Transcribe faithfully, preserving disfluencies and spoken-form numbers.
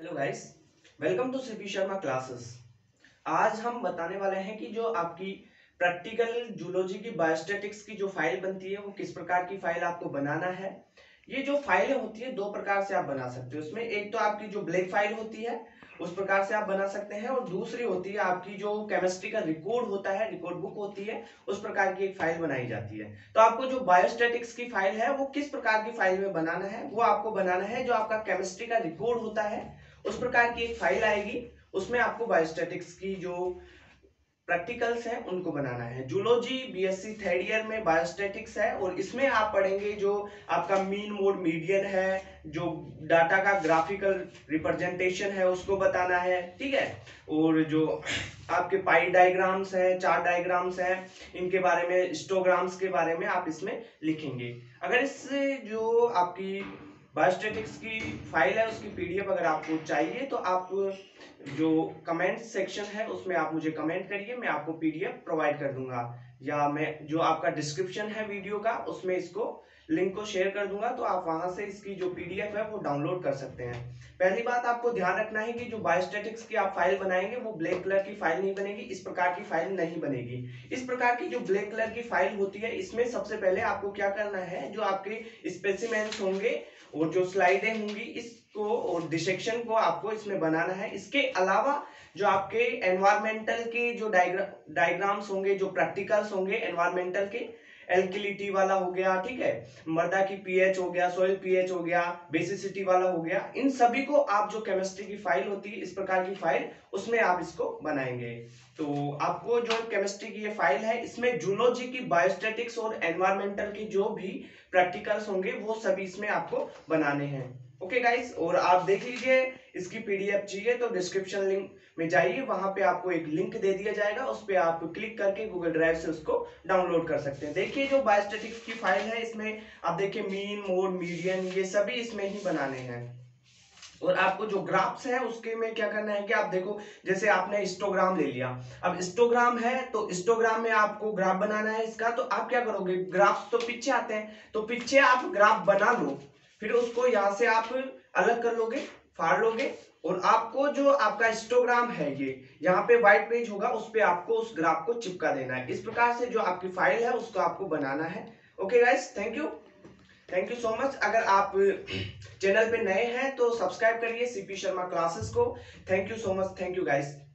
Hello guys, welcome to CP Sharma classes. आज हम बताने वाले हैं कि जो आपकी प्रैक्टिकल जूलॉजी की बायोस्टैटिक्स की जो फाइल बनती है वो किस प्रकार की फाइल आपको बनाना है। ये जो फाइलें होती है दो प्रकार से आप बना सकते हो। उसमें एक तो आपकी जो ब्लैक फाइल होती है उस प्रकार से आप बना सकते हैं, और दूसरी होती है आपकी जो केमिस्ट्री का रिकॉर्ड होता है, रिकॉर्ड बुक होती है, उस प्रकार की एक फाइल बनाई जाती है। तो आपको जो बायोस्टैटिक्स की फाइल है वो किस प्रकार की फाइल में बनाना है, वो आपको बनाना है जो आपका केमिस्ट्री का रिकॉर्ड होता है उस प्रकार की एक फाइल आएगी। उसमें आपको बायोस्टैटिक्स की जो प्रैक्टिकल्स हैं उनको बनाना है। जूलॉजी बीएससी थर्ड ईयर में बायोस्टैटिक्स है, और इसमें आप पढ़ेंगे जो आपका मीन मोड मीडियन है, जो डाटा का ग्राफिकल रिप्रेजेंटेशन है उसको बताना है, ठीक है। और जो आपके पाई डायग्राम्स हैं, चार्ट डायग्राम्स हैं, इनके बारे में, हिस्टोग्राम्स के बारे में आप इसमें लिखेंगे। अगर इससे जो आपकी बायोस्टैटिक्स की फाइल है उसकी पीडीएफ अगर आपको चाहिए तो आप जो कमेंट सेक्शन है उसमें आप मुझे कमेंट करिए, मैं आपको पीडीएफ प्रोवाइड कर दूंगा, या मैं जो आपका डिस्क्रिप्शन है वीडियो का उसमें इसको लिंक को शेयर कर दूंगा, तो आप वहां से इसकी जो पीडीएफ है वो डाउनलोड कर सकते हैं। पहली बात आपको ध्यान रखना है कि जो बायोस्टैटिक्स की आप फाइल बनाएंगे वो ब्लैक कलर की फाइल नहीं बनेगी, इस प्रकार की फाइल नहीं बनेगी। इस प्रकार की जो ब्लैक कलर की फाइल होती है इसमें सबसे पहले आपको क्या करना है, जो आपके स्पेसिमेंस होंगे और जो स्लाइडें होंगी इसको और डिसेक्शन को आपको इसमें बनाना है। इसके अलावा जो आपके एनवायरमेंटल के जो डायग्राम डायग्राम्स होंगे, जो प्रैक्टिकल्स होंगे एनवायरमेंटल के, एल्किलिटी वाला हो गया, ठीक है, मृदा की पीएच हो गया, सॉइल पीएच हो गया, बेसिसिटी वाला हो गया, इन सभी को आप जो केमिस्ट्री की फाइल होती है इस प्रकार की फाइल उसमें आप इसको बनाएंगे। तो आपको जो केमिस्ट्री की ये फाइल है इसमें जूलॉजी की बायोस्टैटिक्स और एनवायरमेंटल की जो भी प्रैक्टिकल्स होंगे वो सभी इसमें आपको बनाने हैं। ओके गाइस, और आप देख लीजिए, इसकी पीडीएफ चाहिए तो डिस्क्रिप्शन लिंक में जाइए, वहां पे आपको एक लिंक दे दिया जाएगा, उस पर आप क्लिक करके गूगल ड्राइव से उसको डाउनलोड कर सकते हैं। देखिए जो बायोस्टैटिक्स की फाइल है इसमें आप देखिए मीन मोड मीडियन ये सभी इसमें ही बनाने हैं। और आपको जो ग्राफ्स है उसके में क्या करना है कि आप देखो, जैसे आपने हिस्टोग्राम ले लिया, अब हिस्टोग्राम है तो हिस्टोग्राम में आपको ग्राफ बनाना है इसका, तो आप क्या करोगे, ग्राफ्स तो पीछे आते हैं तो पीछे आप ग्राफ बना लो, फिर उसको यहाँ से आप अलग कर लोगे, फाड़ लोगे, और आपको जो आपका हिस्टोग्राम है ये यहाँ पे व्हाइट पेज होगा उस पे आपको उस ग्राफ को चिपका देना है। इस प्रकार से जो आपकी फाइल है उसको आपको बनाना है। Okay guys, thank you thank you so much. अगर आप चैनल पे नए हैं तो सब्सक्राइब करिए सीपी शर्मा क्लासेस को। Thank you so much, thank you guys.